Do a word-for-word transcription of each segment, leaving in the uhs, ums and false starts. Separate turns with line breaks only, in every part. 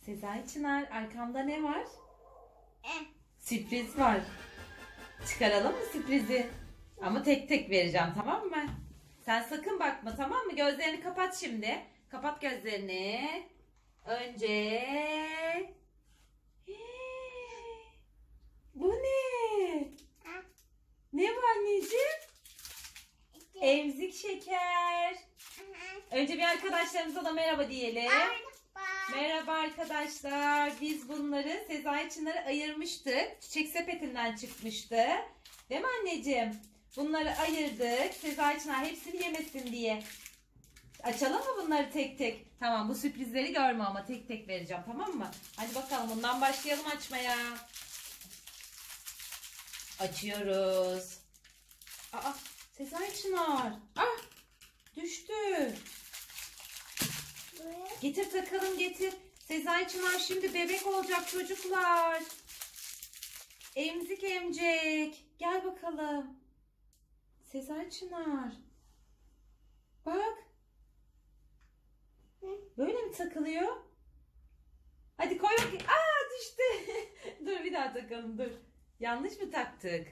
Sezai Çınar, arkamda ne var?
Eh.
Sürpriz var. Çıkaralım mı sürprizi? Ama tek tek vereceğim, tamam mı? Sen sakın bakma, tamam mı? Gözlerini kapat şimdi. Kapat gözlerini. Önce... Hii, bu ne?
Ah.
Ne bu anneciğim? Emzik şeker. Önce bir arkadaşlarımıza da merhaba diyelim. Merhaba arkadaşlar. Biz bunları Sezai Çınar'a ayırmıştık. Çiçek sepetinden çıkmıştı. Değil mi anneciğim? Bunları ayırdık. Sezai Çınar hepsini yemesin diye. Açalım mı bunları tek tek? Tamam, bu sürprizleri görme ama tek tek vereceğim, tamam mı? Hadi bakalım, bundan başlayalım açmaya. Açıyoruz. Aa, Sezai Çınar. Ah, düştü. Getir takalım, getir. Sezai Çınar şimdi bebek olacak çocuklar. Emzik emecek. Gel bakalım. Sezai Çınar. Bak. Böyle mi takılıyor? Hadi koy bakayım. Aa, düştü. Dur bir daha takalım, dur. Yanlış mı taktık?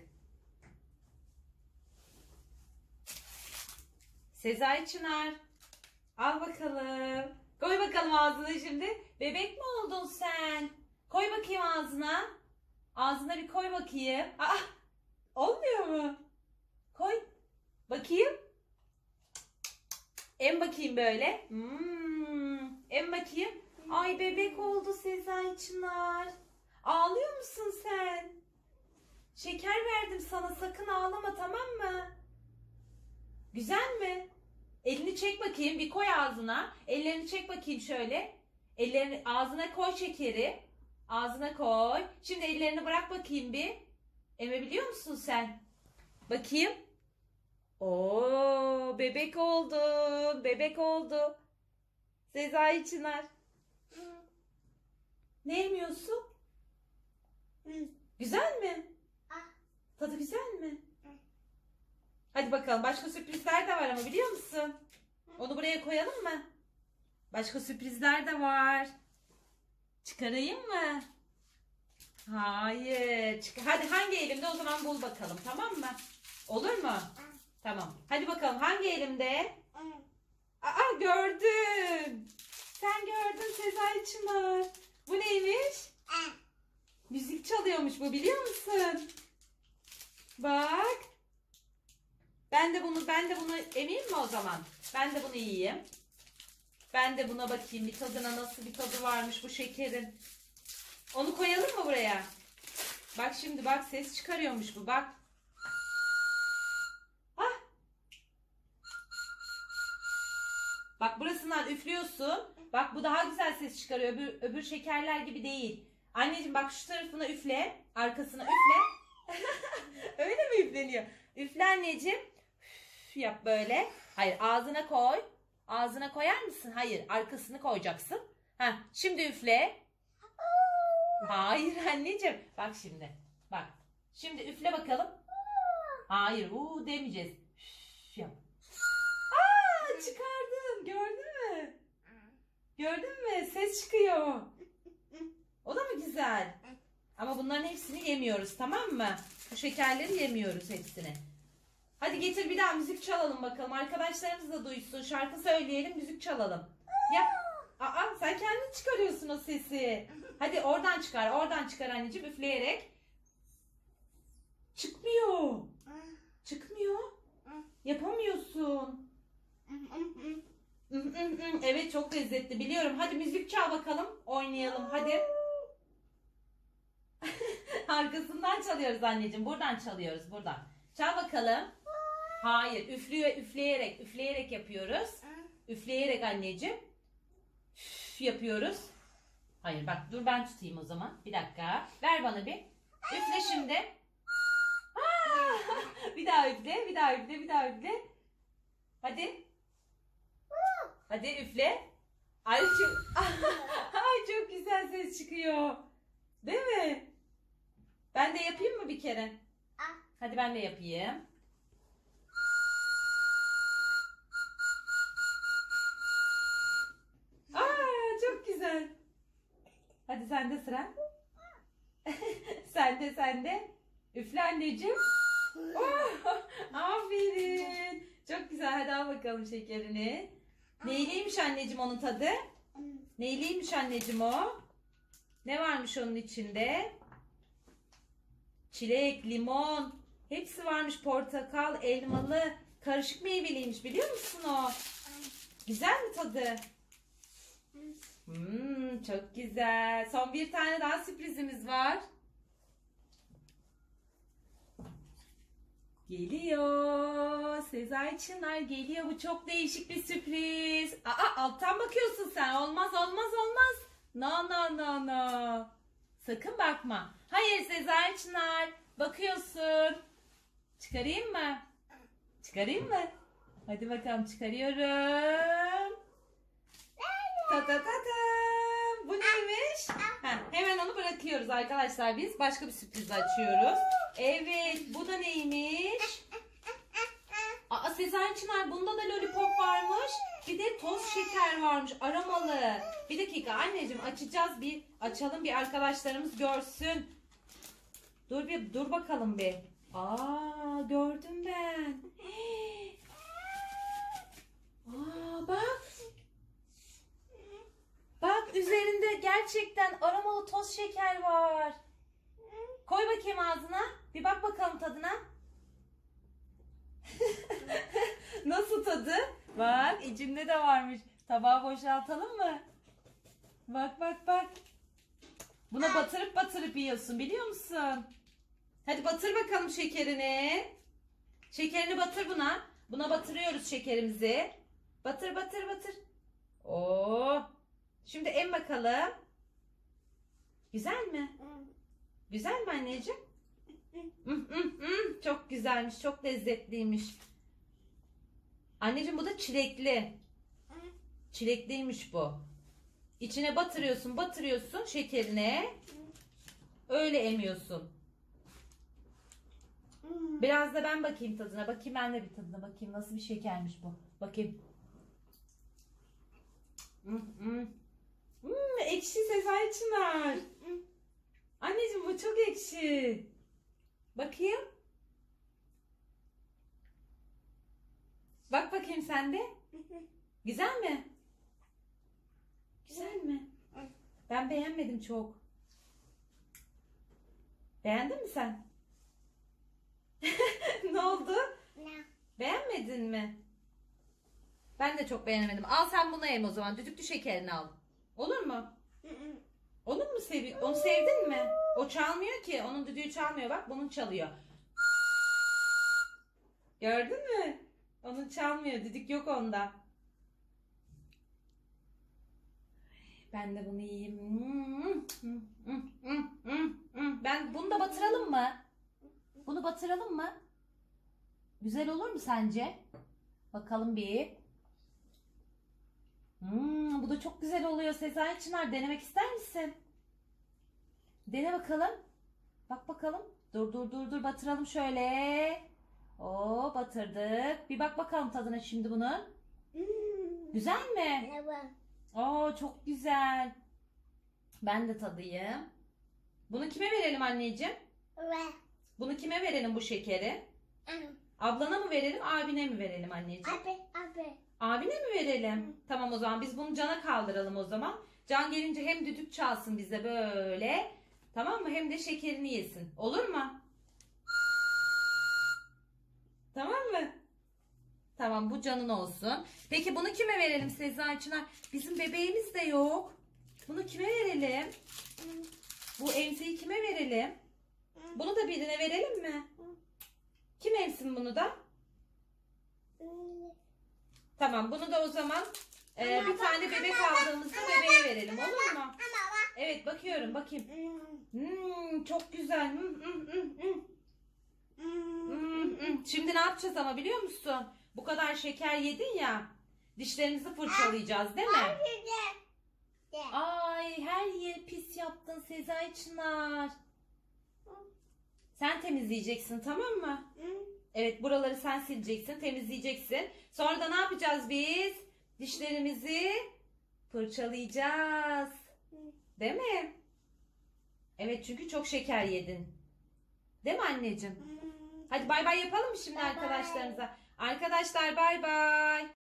Sezai Çınar. Al bakalım. Koy bakalım ağzına şimdi. Bebek mi oldun sen? Koy bakayım ağzına. Ağzına bir koy bakayım. Aa, olmuyor mu? Koy. Bakayım. Em bakayım böyle. Hmm. Em bakayım. Ay, bebek oldu Sezai Çınar. Ağlıyor musun sen? Şeker verdim sana, sakın ağlama, tamam mı? Güzel mi? Elini çek bakayım, bir koy ağzına. Ellerini çek bakayım şöyle. Ellerini ağzına koy şekeri. Ağzına koy. Şimdi ellerini bırak bakayım bir. Emebiliyor musun sen? Bakayım. Oo, bebek oldu. Bebek oldu. Sezai Çınar. Ne emiyorsun? Güzel mi? Tadı güzel mi? Hadi bakalım, başka sürprizler de var ama biliyor musun? Onu buraya koyalım mı? Başka sürprizler de var. Çıkarayım mı? Hayır. Çık Hadi hangi elimde, o zaman bul bakalım, tamam mı? Olur mu? Tamam. Hadi bakalım, hangi elimde? Aa, gördün. Sen gördün Sezai Çınar. Bu neymiş? Müzik çalıyormuş bu, biliyor musun? Bak. Ben de bunu ben de bunu emeyim mi o zaman? Ben de bunu yiyeyim. Ben de buna bakayım bir tadına, nasıl bir tadı varmış bu şekerin. Onu koyalım mı buraya? Bak şimdi, bak ses çıkarıyormuş bu, bak. Ah. Bak, burasından üflüyorsun. Bak, bu daha güzel ses çıkarıyor. Öbür, öbür şekerler gibi değil. Anneciğim bak, şu tarafına üfle. Arkasına üfle. Öyle mi üfleniyor? Üfle anneciğim. Üf, yap böyle. Hayır, ağzına koy. Ağzına koyar mısın? Hayır, arkasını koyacaksın. Heh, şimdi üfle. Hayır anneciğim. Bak şimdi. Bak. Şimdi üfle bakalım. Hayır, uuu demeyeceğiz. Üf, yap. Aa, çıkardım. Gördün mü? Gördün mü? Ses çıkıyor. O da mı güzel? Ama bunların hepsini yemiyoruz, tamam mı? Bu şekerleri yemiyoruz hepsini. Hadi getir, bir daha müzik çalalım bakalım. Arkadaşlarımız da duysun. Şarkı söyleyelim, müzik çalalım. Yap. Aa, sen kendin çıkarıyorsun o sesi. Hadi oradan çıkar, oradan çıkar anneciğim, üfleyerek. Çıkmıyor. Çıkmıyor. Yapamıyorsun. Evet, çok lezzetli biliyorum. Hadi müzik çal bakalım. Oynayalım hadi. Arkasından çalıyoruz anneciğim. Buradan çalıyoruz, buradan. Çal bakalım. Hayır, üflüyor, üfleyerek, üfleyerek yapıyoruz. Üfleyerek anneciğim. Üf, yapıyoruz. Hayır bak, dur ben tutayım o zaman. Bir dakika. Ver bana bir. Üfle şimdi. Aa, bir daha üfle, bir daha üfle, bir daha üfle. Hadi. Hadi üfle. Ay çok, ay çok güzel ses çıkıyor. Değil mi? Ben de yapayım mı bir kere? Hadi ben de yapayım. Aa, çok güzel. Hadi sende sıra. Sende sende. Üfle anneciğim. Oh, aferin. Çok güzel. Hadi al bakalım şekerini. Neyliymiş anneciğim onun tadı? Neyliymiş anneciğim o? Ne varmış onun içinde? Çilek, limon. Hepsi varmış. Portakal, elmalı. Karışık meyveliymiş. Biliyor musun o? Güzel mi tadı? Hmm, çok güzel. Son bir tane daha sürprizimiz var. Geliyor. Sezai Çınar geliyor. Bu çok değişik bir sürpriz. Aa, alttan bakıyorsun sen. Olmaz olmaz olmaz. No no no no. Sakın bakma. Hayır Sezai Çınar. Bakıyorsun. Çıkarayım mı? Çıkarayım mı? Hadi bakalım çıkarıyorum. Ta ta ta ta. Bu neymiş? Ha, hemen onu bırakıyoruz arkadaşlar biz. Başka bir sürpriz açıyoruz. Evet, bu da neymiş? Aa, Sezai Çınar, bunda da lollipop varmış. Bir de toz şeker varmış, aromalı. Bir dakika anneciğim, açacağız bir. Açalım bir, arkadaşlarımız görsün. Dur bir, dur bakalım bir. Aa, gördüm ben. Aa, bak. Bak, üzerinde gerçekten aromalı toz şeker var. Koy bakayım ağzına. Bir bak bakalım tadına. Nasıl tadı? Bak, içinde de varmış. Tabağı boşaltalım mı? Bak bak bak. Buna batırıp batırıp yiyorsun, biliyor musun? Hadi batır bakalım şekerini. Şekerini batır buna. Buna batırıyoruz şekerimizi. Batır batır batır. Oo. Şimdi em bakalım. Güzel mi? Güzel mi anneciğim? Mm, mm, mm. Çok güzelmiş, çok lezzetliymiş. Anneciğim bu da çilekli. Çilekliymiş bu. İçine batırıyorsun, batırıyorsun şekerine. Öyle emiyorsun. Biraz da ben bakayım tadına. Bakayım ben de bir tadına bakayım. Nasıl bir şekermiş bu. Bakayım. Hmm, hmm. Hmm, ekşi Sezai Çınar. Anneciğim bu çok ekşi. Bakayım. Bak bakayım sen de. Güzel mi? Güzel mi? Ben beğenmedim çok. Beğendin mi sen? Ne oldu? Beğenmedin mi? Ben de çok beğenemedim. Al sen bunu yem o zaman. Düdüklü şekerini al. Olur mu? Onu mu sevi Onu sevdin mi? O çalmıyor ki. Onun düdüğü çalmıyor. Bak bunun çalıyor. Gördün mü? Onun çalmıyor. Düdük yok onda. Ben de bunu yiyeyim. Ben bunu da batıralım mı? Bunu batıralım mı? Güzel olur mu sence? Bakalım bir. Hmm, bu da çok güzel oluyor Sezai Çınar. Denemek ister misin? Dene bakalım. Bak bakalım. Dur dur dur dur batıralım şöyle. Oo, batırdık. Bir bak bakalım tadına şimdi bunun. Güzel mi?
Evet.
Oo, çok güzel. Ben de tadayım. Bunu kime verelim anneciğim?
Evet.
Bunu kime verelim bu şekeri?
Abi,
Ablana mı verelim, abine mi verelim anneciğim?
abi, abi.
Abine mi verelim? Tamam o zaman biz bunu Can'a kaldıralım o zaman. Can gelince hem düdük çalsın bize böyle. Tamam mı? Hem de şekerini yesin. Olur mu? Tamam mı? Tamam, bu Can'ın olsun. Peki bunu kime verelim Sezai Çınar? Bizim bebeğimiz de yok. Bunu kime verelim? Bu emziği kime verelim? Bunu da birine verelim mi? Kim emsin bunu da? Tamam, bunu da o zaman e, bir tane bebek aldığımızda bebeğe verelim, olur mu? Evet, bakıyorum, bakayım. Hmm, çok güzel. Hmm, hmm, hmm, hmm. Hmm, hmm. Şimdi ne yapacağız ama biliyor musun? Bu kadar şeker yedin ya, dişlerimizi fırçalayacağız değil mi? Ay, her yeri pis yaptın Sezai Çınar. Sen temizleyeceksin, tamam mı? Evet, buraları sen sileceksin, temizleyeceksin. Sonra da ne yapacağız biz? Dişlerimizi fırçalayacağız. Değil mi? Evet, çünkü çok şeker yedin. Değil mi anneciğim?
Hmm.
Hadi bay bay yapalım mı şimdi
Bay bay.
arkadaşlarınıza? Arkadaşlar bay bay.